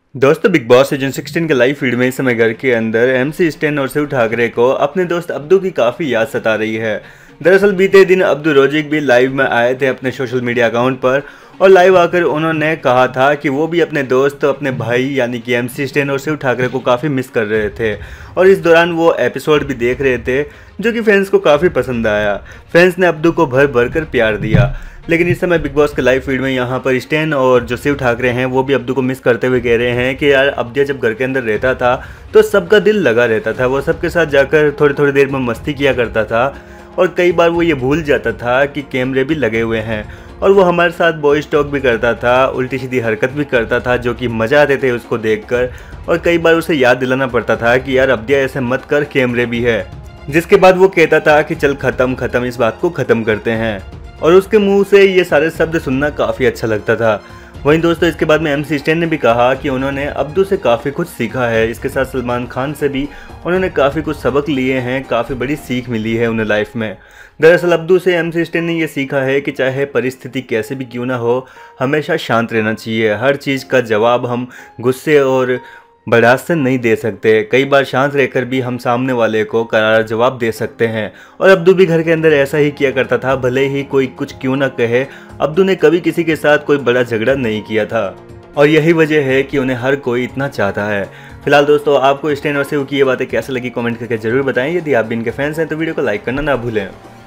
दोस्तों big boss season 16 के live feed में इस समय घर के अंदर एमसी स्टैन और शिव ठाकरे को अपने दोस्त अब्दू की काफ़ी याद सता रही है। दरअसल बीते दिन अब्दू रोजिक भी लाइव में आए थे अपने सोशल मीडिया अकाउंट पर और लाइव आकर उन्होंने कहा था कि वो भी अपने दोस्त अपने भाई यानी कि एमसी स्टैन और शिव ठाकरे को काफ़ी मिस कर रहे थे और इस दौरान वो एपिसोड भी देख रहे थे जो कि फैंस को काफ़ी पसंद आया। फैंस ने अब्दू को भर भर कर प्यार दिया। लेकिन इस समय बिग बॉस के लाइव फीड में यहाँ पर स्टैन और जो शिव ठाकरे हैं वो भी अब्दू को मिस करते हुए कह रहे हैं कि यार अब्दू जब घर के अंदर रहता था तो सबका दिल लगा रहता था, वो सबके साथ जाकर थोड़ी थोड़ी देर में मस्ती किया करता था और कई बार वो ये भूल जाता था कि कैमरे भी लगे हुए हैं और वो हमारे साथ बॉयज टॉक भी करता था, उल्टी सीधी हरकत भी करता था जो कि मज़ा आते थे उसको देखकर। और कई बार उसे याद दिलाना पड़ता था कि यार अब्दू ऐसे मत कर, कैमरे भी है, जिसके बाद वो कहता था कि चल ख़त्म इस बात को ख़त्म करते हैं और उसके मुंह से ये सारे शब्द सुनना काफ़ी अच्छा लगता था। वहीं दोस्तों इसके बाद में एमसी स्टैन ने भी कहा कि उन्होंने अब्दू से काफ़ी कुछ सीखा है। इसके साथ सलमान खान से भी उन्होंने काफ़ी कुछ सबक लिए हैं, काफ़ी बड़ी सीख मिली है उन्हें लाइफ में। दरअसल अब्दू से एमसी स्टैन ने ये सीखा है कि चाहे परिस्थिति कैसे भी क्यों ना हो, हमेशा शांत रहना चाहिए। हर चीज़ का जवाब हम गुस्से और भड़ास से नहीं दे सकते, कई बार शांत रहकर भी हम सामने वाले को करारा जवाब दे सकते हैं। और अब्दू भी घर के अंदर ऐसा ही किया करता था, भले ही कोई कुछ क्यों ना कहे। अब्दू ने कभी किसी के साथ कोई बड़ा झगड़ा नहीं किया था और यही वजह है कि उन्हें हर कोई इतना चाहता है। फिलहाल दोस्तों आपको स्टैन और शिव की ये बातें कैसे लगी कमेंट करके जरूर बताएं। यदि आप भी इनके फैंस हैं तो वीडियो को लाइक करना ना भूलें।